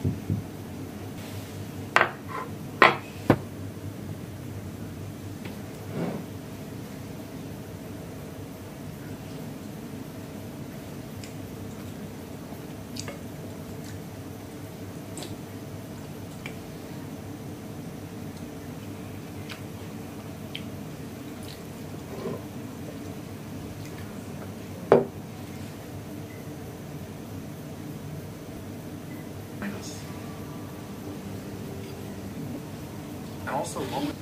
And also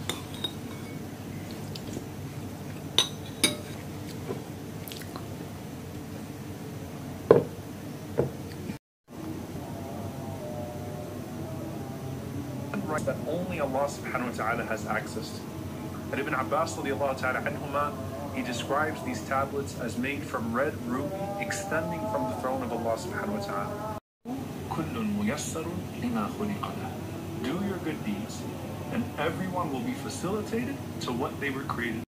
right that only Allah subhanahu wa ta'ala has access to. And Ibn Abbas radiallahu ta'ala anhuma, he describes these tablets as made from red ruby extending from the throne of Allah subhanahu wa ta'ala. Do your good deeds, and everyone will be facilitated to what they were created.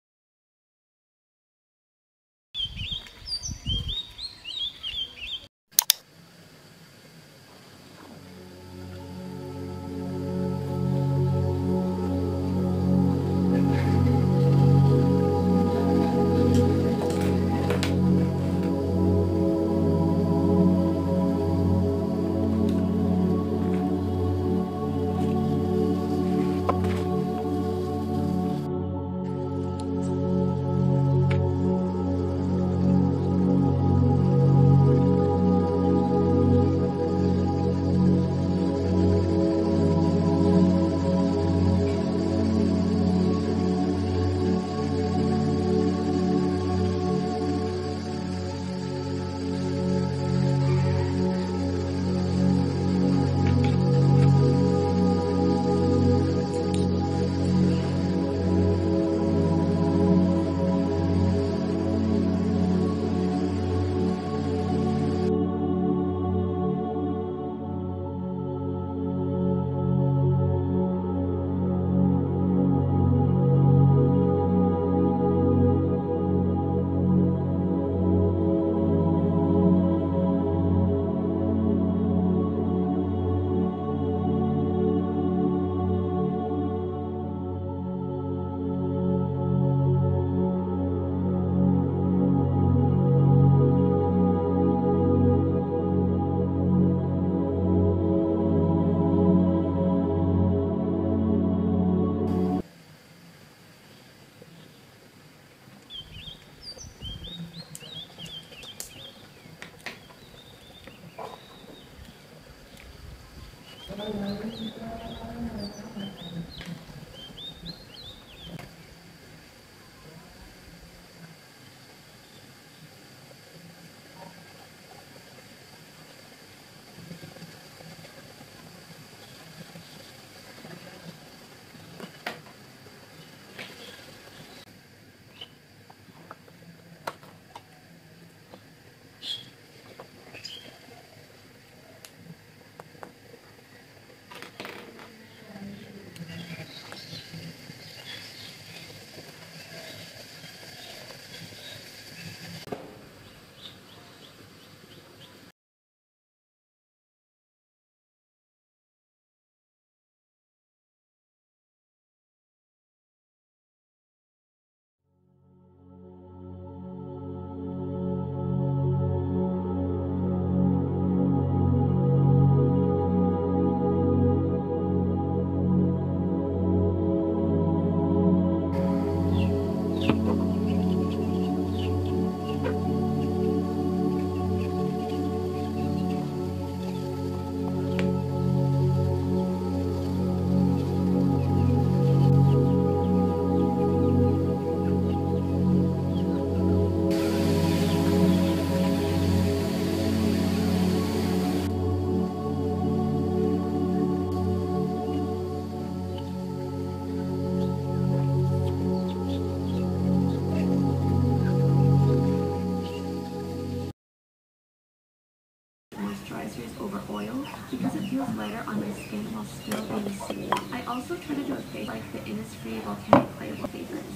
over oil because it feels lighter on my skin while still being smooth. I also try to do a face like the Innisfree volcanic clay favorites.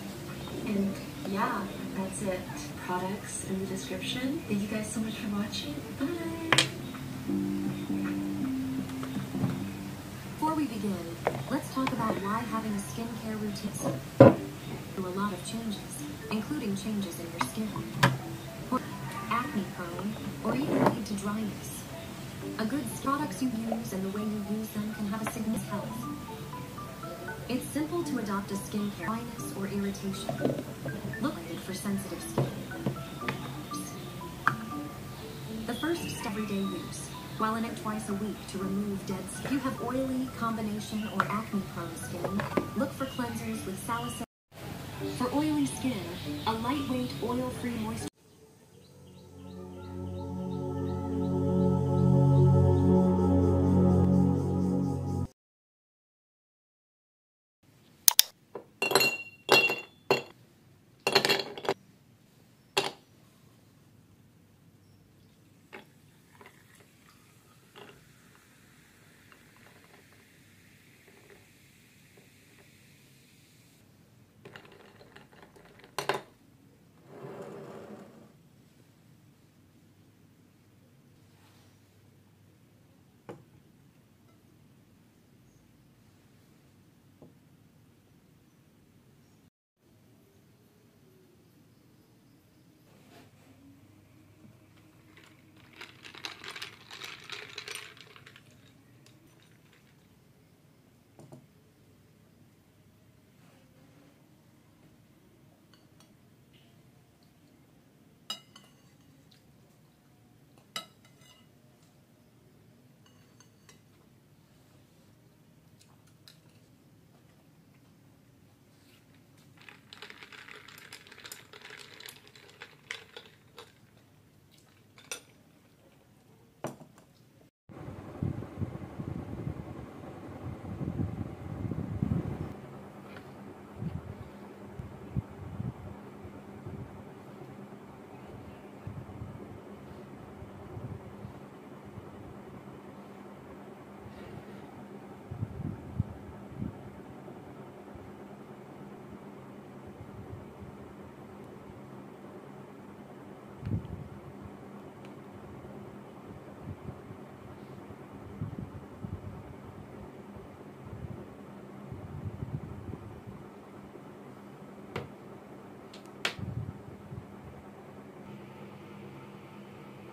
And yeah, that's it. Products in the description. Thank you guys so much for watching. Bye! skin, let's talk about why having a skincare routine through a lot of changes, including changes in your skin, or acne prone, or even lead to dryness. A good products you use and the way you use them can have a significant health. It's simple to adopt a skincare dryness or irritation. Look for sensitive skin. The first step, everyday use. While in it twice a week to remove dead skin. If you have oily, combination, or acne-prone skin, look for cleansers with salicylic. For oily skin, a lightweight, oil-free moisturizer.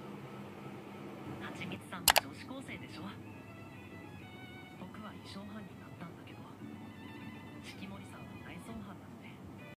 はちみつさんも女子高生でしょ。僕は衣装班に